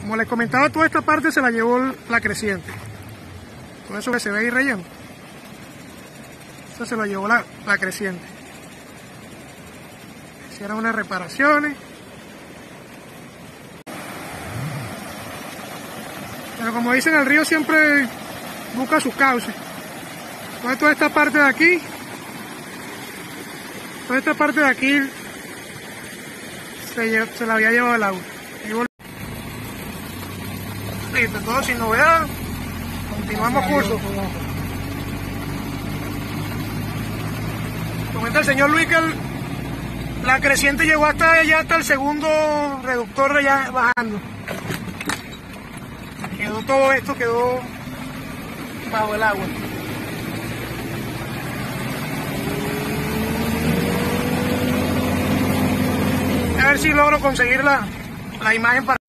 Como les comentaba, toda esta parte se la llevó la creciente. Todo eso que se ve ahí relleno, eso se lo llevó la creciente. Hicieron unas reparaciones. Pero como dicen, el río siempre busca sus cauces. Entonces toda esta parte de aquí, se la había llevado el agua. Listo, todo sin novedad. Continuamos curso. Comenta el señor Luis que la creciente llegó hasta allá, hasta el segundo reductor de allá bajando. Quedó todo esto, quedó bajo el agua. A ver si logro conseguir la imagen para